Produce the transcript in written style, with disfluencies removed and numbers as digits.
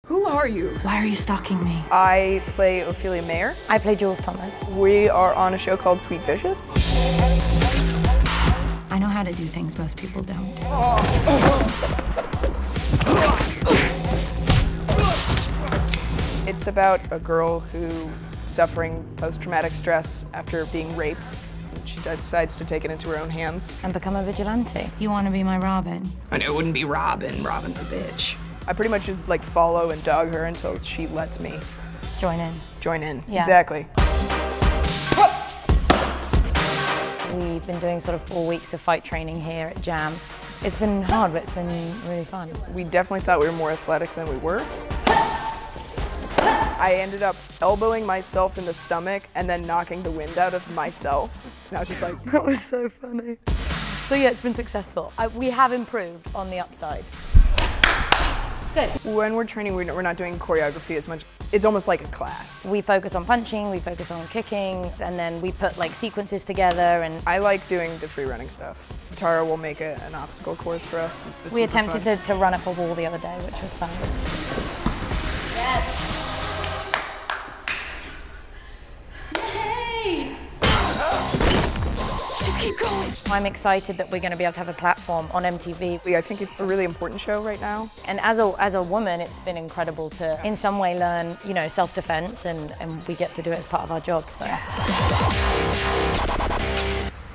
Who are you? Why are you stalking me? I play Ophelia Mayer. I play Jules Thomas. We are on a show called Sweet Vicious. I know how to do things most people don't. It's about a girl who's suffering post-traumatic stress after being raped. She decides to take it into her own hands. And become a vigilante. You want to be my Robin? I know it wouldn't be Robin. Robin's a bitch. I pretty much just like follow and dog her until she lets me Join in. join in. Yeah. Exactly. We've been doing sort of 4 weeks of fight training here at Jam. It's been hard, but it's been really fun. We definitely thought we were more athletic than we were. I ended up elbowing myself in the stomach and then knocking the wind out of myself. And I was just like, That was so funny. So yeah, it's been successful. We have improved on the upside. Good. when we're training, we're not doing choreography as much. It's almost like a class. We focus on punching, we focus on kicking, and then we put like sequences together. And I like doing the free running stuff. Tara will make an obstacle course for us. It's we super attempted fun. to run up a wall the other day, which was fun. Yes. Keep going. I'm excited that we're going to be able to have a platform on MTV. I think it's a really important show right now. And as a woman, it's been incredible to, in some way, learn, you know, self-defense, and we get to do it as part of our job. So.